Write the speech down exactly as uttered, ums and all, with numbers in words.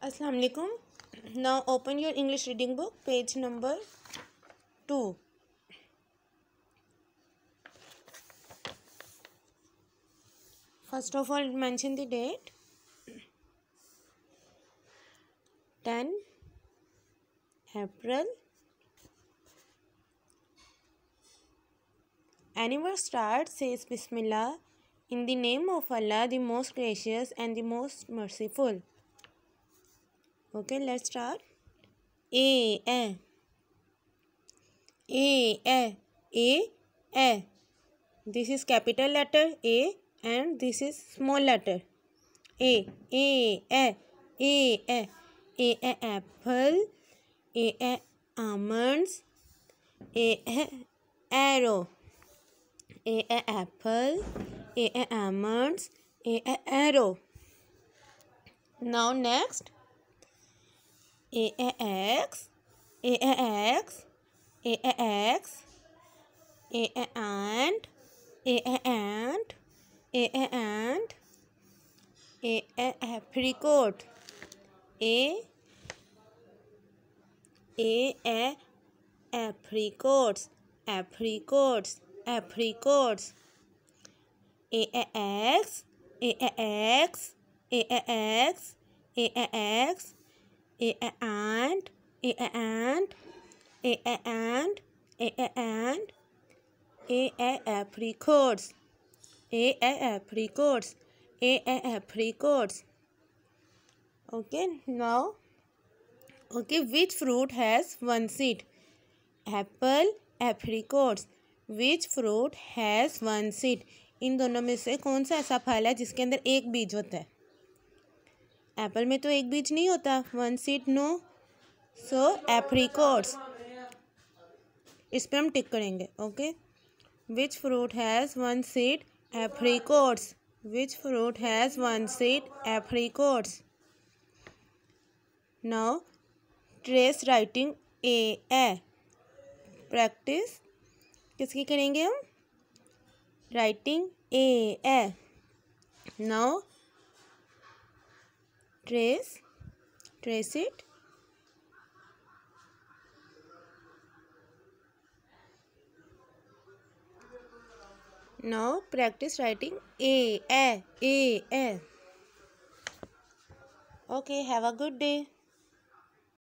Assalamu alaikum. Now open your English reading book, page number two. First of all, mention the date. ten April. Anyone starts says Bismillah, in the name of Allah, the most gracious and the most merciful. Okay, let's start. A, A, A, A, A, A. This is capital letter A and this is small letter A, A, A, A, A. A, A, apple. A, A, almonds. A, A, arrow. A, A, apple. A, A, almonds. A, A, arrow. Now next. A, A, X. A, A, X. A, A, X. A, A, ant. A, A, ant. A, A, ant. A, A, apricot. A, A, A, apricots. Apricots. Apricots. A, A, X. A, A, X. A, A, X. A, A, X. A, A, ant. A, A, ant. A, A, ant. A, A, ant. A, A, apricots. A, A, apricots. A, A, apricots. Okay, now, okay, which fruit has one seed? Apple, apricots. Which fruit has one seed? इन दोनों में से कौन सा ऐसा फल है जिसके अंदर एक बीज होता है? एप्पल में तो एक बीज नहीं होता. One seed no. So apricots. इस पर हम टिक करेंगे. Okay. Which fruit has one seed? Apricots. Which fruit has one seed? Apricots. Now trace writing A A. Practice किसकी करेंगे हम? Writing A A. Now trace trace it. Now practice writing a a a a. Okay, have a good day.